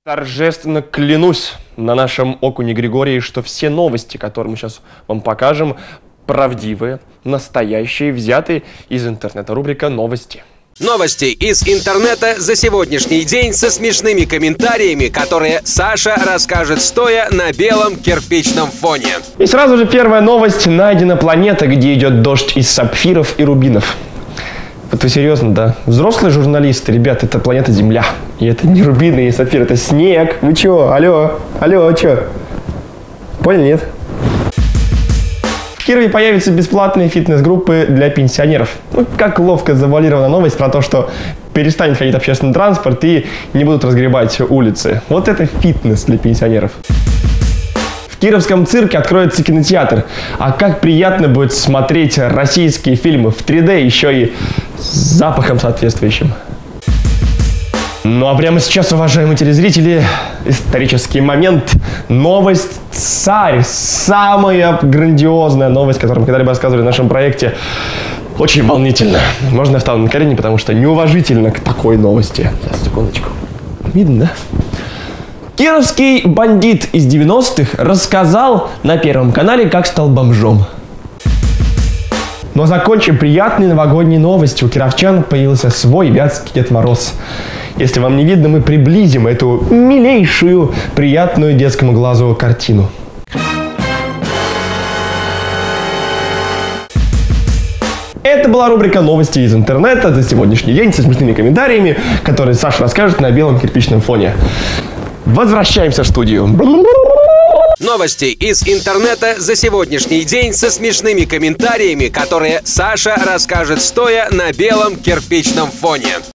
Торжественно клянусь на нашем окуне Григории, что все новости, которые мы сейчас вам покажем, правдивые, настоящие, взятые из интернета. Рубрика «Новости». Новости из интернета за сегодняшний день со смешными комментариями, которые Саша расскажет стоя на белом кирпичном фоне. И сразу же первая новость. Найдена планета, где идет дождь из сапфиров и рубинов. Вот вы серьезно, да? Взрослые журналисты, ребят, это планета Земля. И это не рубины и сапфир, это снег. Вы чё? Алло, чё? Поняли, нет? В Кирове появятся бесплатные фитнес-группы для пенсионеров. Ну, как ловко завуалирована новость про то, что перестанет ходить общественный транспорт и не будут разгребать улицы. Вот это фитнес для пенсионеров. В Кировском цирке откроется кинотеатр. А как приятно будет смотреть российские фильмы в 3D, еще и с запахом соответствующим. Ну а прямо сейчас, уважаемые телезрители, исторический момент. Новость «Царь». Самая грандиозная новость, которую мы когда-либо рассказывали в нашем проекте. Очень волнительно. Можно я встану на колени, потому что неуважительно к такой новости. Сейчас, секундочку. Видно, да? Кировский бандит из 90-х рассказал на Первом канале, как стал бомжом. Но закончим приятной новогодней новостью. У кировчан появился свой вятский Дед Мороз. Если вам не видно, мы приблизим эту милейшую, приятную детскому глазу картину. Это была рубрика «Новости из интернета» за сегодняшний день со смешными комментариями, которые Саша расскажет на белом кирпичном фоне. Возвращаемся в студию. Новости из интернета за сегодняшний день со смешными комментариями, которые Саша расскажет стоя на белом кирпичном фоне.